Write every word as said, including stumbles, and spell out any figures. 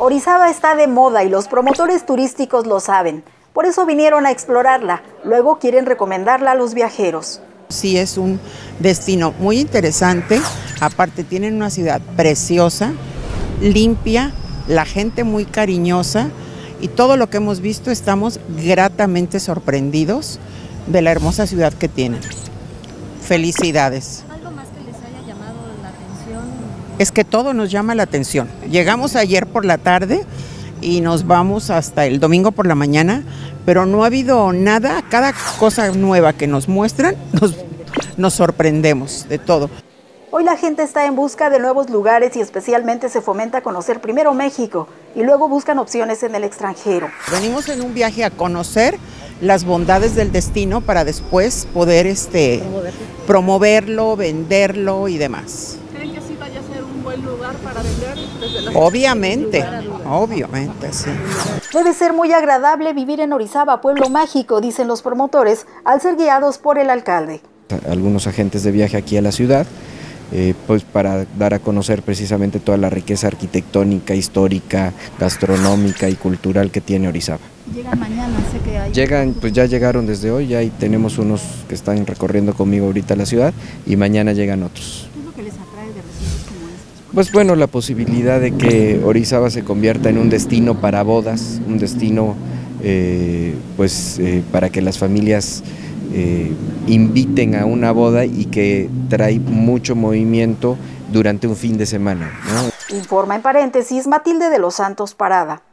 Orizaba está de moda y los promotores turísticos lo saben. Por eso vinieron a explorarla. Luego quieren recomendarla a los viajeros. Sí, es un destino muy interesante. Aparte tienen una ciudad preciosa, limpia, la gente muy cariñosa y todo lo que hemos visto estamos gratamente sorprendidos de la hermosa ciudad que tienen. Felicidades. ¿Algo más que les haya llamado la atención? Es que todo nos llama la atención. Llegamos ayer por la tarde y nos vamos hasta el domingo por la mañana, pero no ha habido nada, cada cosa nueva que nos muestran, nos, nos sorprendemos de todo. Hoy la gente está en busca de nuevos lugares y especialmente se fomenta conocer primero México y luego buscan opciones en el extranjero. Venimos en un viaje a conocer las bondades del destino para después poder este, promoverlo, venderlo y demás. ¿Creen que sí vaya a ser un buen lugar para vender? Desde la... Obviamente, obviamente, sí. Debe ser muy agradable vivir en Orizaba, pueblo mágico, dicen los promotores, al ser guiados por el alcalde. Algunos agentes de viaje aquí a la ciudad, eh, pues para dar a conocer precisamente toda la riqueza arquitectónica, histórica, gastronómica y cultural que tiene Orizaba. Llegan mañana, sé que hay... Llegan, pues ya llegaron desde hoy, ya tenemos unos que están recorriendo conmigo ahorita la ciudad y mañana llegan otros. ¿Qué es lo que les atrae de recintos como estos? Pues bueno, la posibilidad de que Orizaba se convierta en un destino para bodas, un destino eh, pues eh, para que las familias eh, inviten a una boda y que trae mucho movimiento durante un fin de semana, ¿no? Informa en paréntesis Matilde de los Santos Parada.